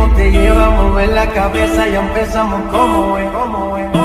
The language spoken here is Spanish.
ritmo te lleva a mover la cabeza, ya empezamos como es, como es.